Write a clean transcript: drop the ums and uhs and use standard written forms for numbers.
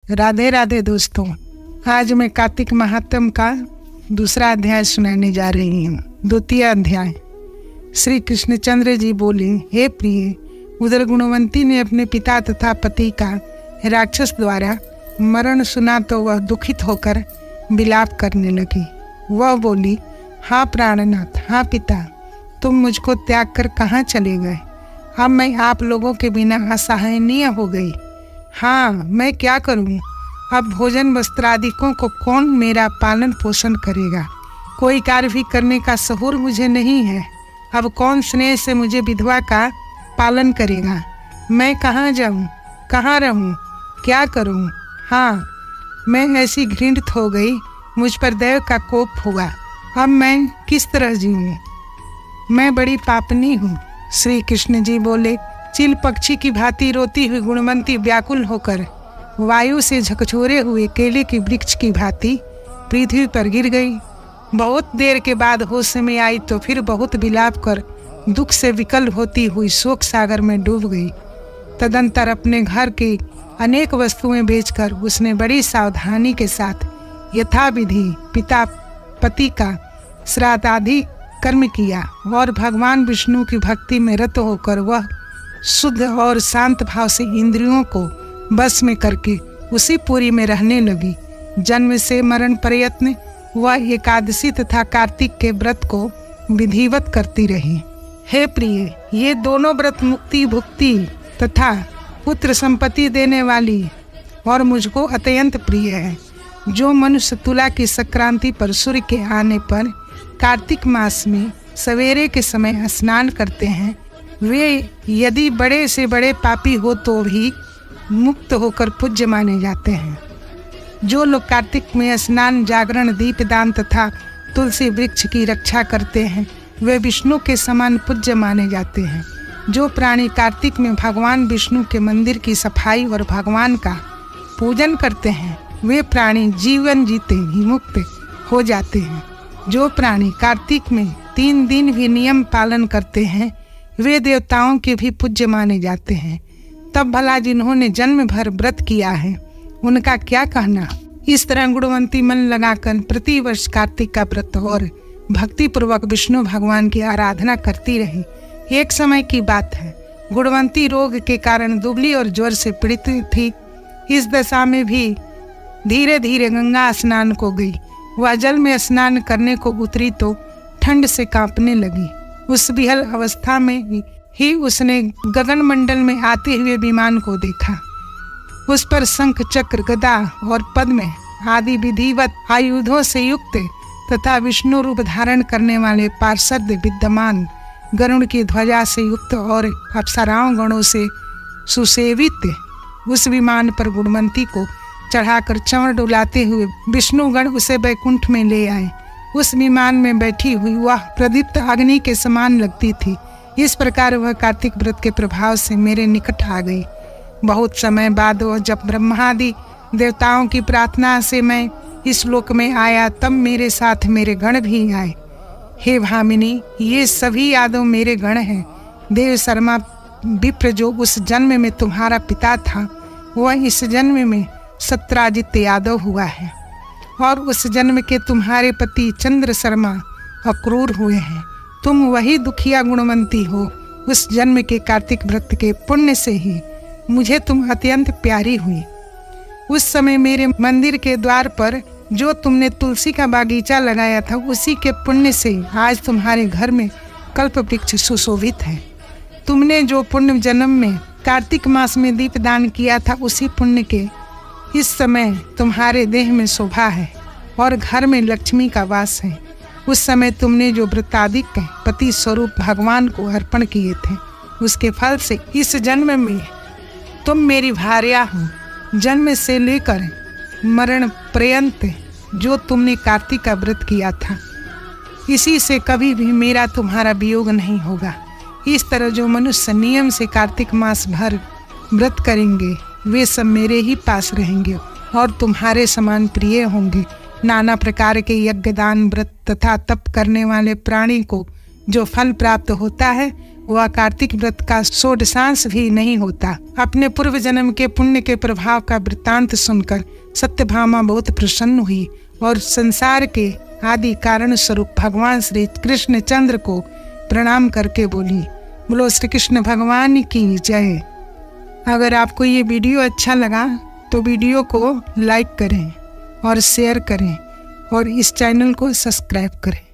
राधे राधे दोस्तों, आज मैं कार्तिक महात्म्य का दूसरा अध्याय सुनाने जा रही हूँ। द्वितीय अध्याय। श्री कृष्णचंद्र जी बोले, हे प्रिय, उधर गुणवंती ने अपने पिता तथा पति का राक्षस द्वारा मरण सुना तो वह दुखित होकर विलाप करने लगी। वह बोली, हाँ प्राणनाथ, हाँ पिता, तुम मुझको त्याग कर कहाँ चले गए? अब मैं आप लोगों के बिना असहायनीय हो गई। हाँ, मैं क्या करूँ? अब भोजन वस्त्रादिकों को कौन मेरा पालन पोषण करेगा? कोई कार्य भी करने का सहूर मुझे नहीं है। अब कौन स्नेह से मुझे विधवा का पालन करेगा? मैं कहाँ जाऊँ, कहाँ रहूँ, क्या करूँ? हाँ, मैं ऐसी घृणित हो गई, मुझ पर दैव का कोप हुआ। अब मैं किस तरह जीऊँ? मैं बड़ी पापनी हूँ। श्री कृष्ण जी बोले, चिल पक्षी की भांति रोती हुई गुणवंती व्याकुल होकर वायु से झकझोरे हुए केले के वृक्ष की भांति पृथ्वी पर गिर गई। बहुत देर के बाद होश में आई तो फिर बहुत विलाप कर दुख से विकल होती हुई शोक सागर में डूब गई। तदंतर अपने घर की अनेक वस्तुएं बेचकर उसने बड़ी सावधानी के साथ यथाविधि पिता पति का श्राद्ध आदि कर्म किया और भगवान विष्णु की भक्ति में रत होकर वह शुद्ध और शांत भाव से इंद्रियों को बस में करके उसी पुरी में रहने लगी। जन्म से मरण पर्यंत वह एकादशी तथा कार्तिक के व्रत को विधिवत करती रही। हे प्रिय, ये दोनों व्रत मुक्ति भुक्ति तथा पुत्र संपत्ति देने वाली और मुझको अत्यंत प्रिय है। जो मनुष्य तुला की संक्रांति पर सूर्य के आने पर कार्तिक मास में सवेरे के समय स्नान करते हैं, वे यदि बड़े से बड़े पापी हो तो भी मुक्त होकर पूज्य माने जाते हैं। जो लोग कार्तिक में स्नान, जागरण, दीपदान तथा तुलसी वृक्ष की रक्षा करते हैं, वे विष्णु के समान पूज्य माने जाते हैं। जो प्राणी कार्तिक में भगवान विष्णु के मंदिर की सफाई और भगवान का पूजन करते हैं, वे प्राणी जीवन जीते ही मुक्त हो जाते हैं। जो प्राणी कार्तिक में 3 दिन भी नियम पालन करते हैं, वे देवताओं के भी पूज्य माने जाते हैं। तब भला जिन्होंने जन्म भर व्रत किया है, उनका क्या कहना? इस तरह गुणवंती मन लगाकर प्रतिवर्ष कार्तिक का व्रत और भक्ति पूर्वक विष्णु भगवान की आराधना करती रही। एक समय की बात है, गुणवंती रोग के कारण दुबली और ज्वर से पीड़ित थी। इस दशा में भी धीरे धीरे गंगा स्नान को गई। वह जल में स्नान करने को उतरी तो ठंड से कांपने लगी। उस विहल अवस्था में ही उसने गगन मंडल में आते हुए विमान को देखा। उस पर शंख, चक्र, गदा और पद्म आदि विधिवत आयुधों से युक्त तथा विष्णु रूप धारण करने वाले पार्षद विद्यमान, गरुड़ की ध्वजा से युक्त और अप्सराओं गणों से सुसेवित उस विमान पर गुणवंती को चढ़ाकर चंवर डुलाते हुए विष्णुगण उसे वैकुंठ में ले आए। उस विमान में बैठी हुई वह प्रदीप्त अग्नि के समान लगती थी। इस प्रकार वह कार्तिक व्रत के प्रभाव से मेरे निकट आ गई। बहुत समय बाद वह जब ब्रह्मादि देवताओं की प्रार्थना से मैं इस लोक में आया, तब मेरे साथ मेरे गण भी आए। हे भामिनी, ये सभी यादव मेरे गण हैं। देव शर्मा विप्र जो उस जन्म में तुम्हारा पिता था, वह इस जन्म में सत्राजित यादव हुआ है और उस जन्म के तुम्हारे पति चंद्र शर्मा अक्रूर हुए हैं। तुम वही दुखिया गुणवंती हो। उस जन्म के कार्तिक व्रत के पुण्य से ही मुझे तुम अत्यंत प्यारी हुई। उस समय मेरे मंदिर के द्वार पर जो तुमने तुलसी का बागीचा लगाया था, उसी के पुण्य से आज तुम्हारे घर में कल्प वृक्ष सुशोभित है। तुमने जो पुण्य जन्म में कार्तिक मास में दीपदान किया था, उसी पुण्य के इस समय तुम्हारे देह में शोभा है और घर में लक्ष्मी का वास है। उस समय तुमने जो व्रतादिक पति स्वरूप भगवान को अर्पण किए थे, उसके फल से इस जन्म में तुम मेरी भार्या हो। जन्म से लेकर मरण पर्यंत जो तुमने कार्तिक का व्रत किया था, इसी से कभी भी मेरा तुम्हारा वियोग नहीं होगा। इस तरह जो मनुष्य नियम से कार्तिक मास भर व्रत करेंगे, वे सब मेरे ही पास रहेंगे और तुम्हारे समान प्रिय होंगे। नाना प्रकार के यज्ञ, दान, व्रत तथा तप करने वाले प्राणी को जो फल प्राप्त होता है, वह कार्तिक व्रत का षोडशांश भी नहीं होता। अपने पूर्व जन्म के पुण्य के प्रभाव का वृत्तांत सुनकर सत्यभामा बहुत प्रसन्न हुई और संसार के आदि कारण स्वरूप भगवान श्री कृष्ण चंद्र को प्रणाम करके बोली, बोलो श्री कृष्ण भगवान की जय। अगर आपको ये वीडियो अच्छा लगा तो वीडियो को लाइक करें और शेयर करें और इस चैनल को सब्सक्राइब करें।